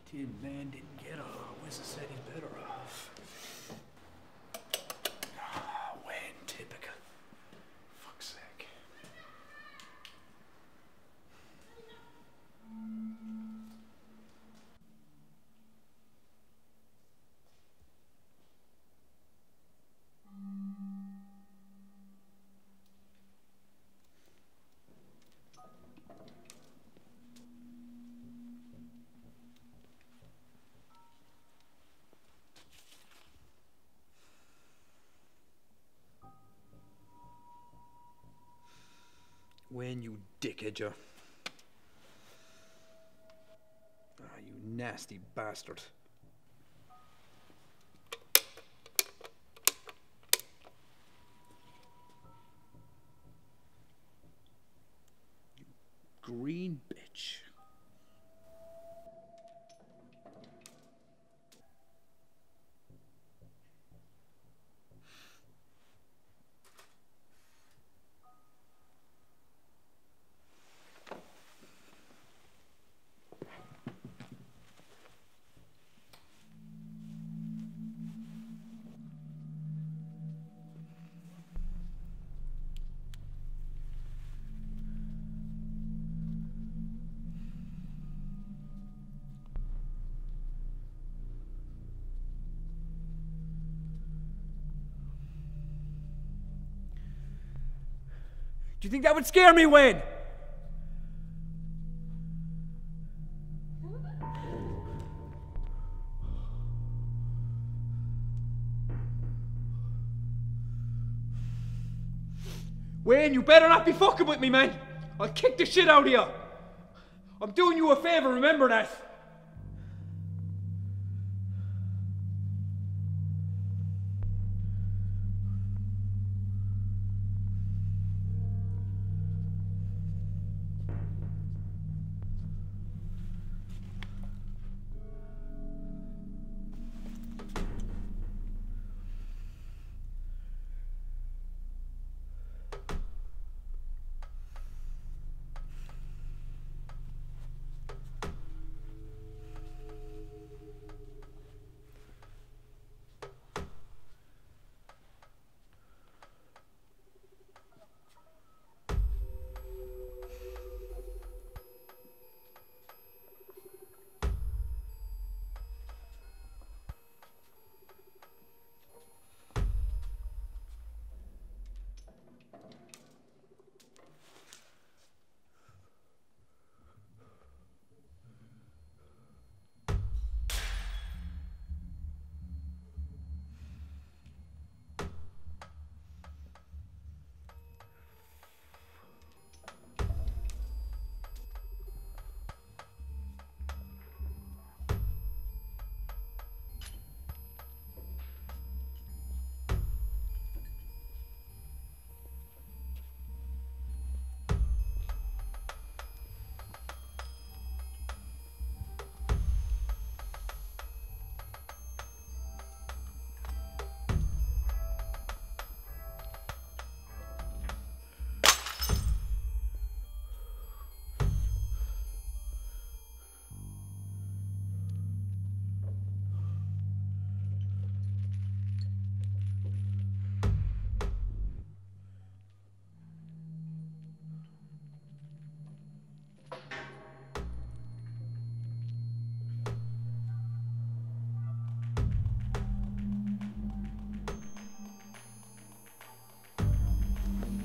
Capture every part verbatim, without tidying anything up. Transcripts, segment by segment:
Tin Man didn't get her. Wizard said he's better off. Ah, when typical. Fuck's sake. When you dickhead, ah, you nasty bastard. You green bitch. Do you think that would scare me, Wayne? Wayne, you better not be fucking with me, man. I'll kick the shit out of you. I'm doing you a favor, remember that.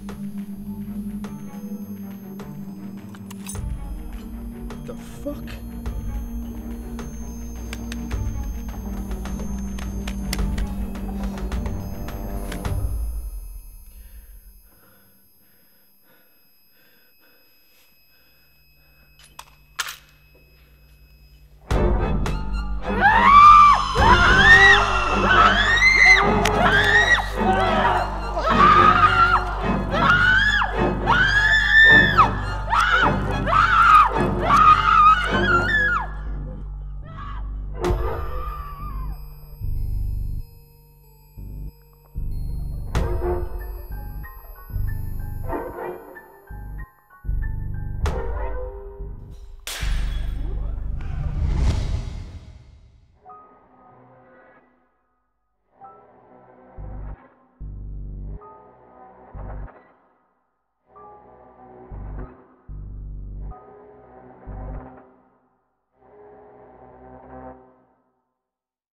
Fuck.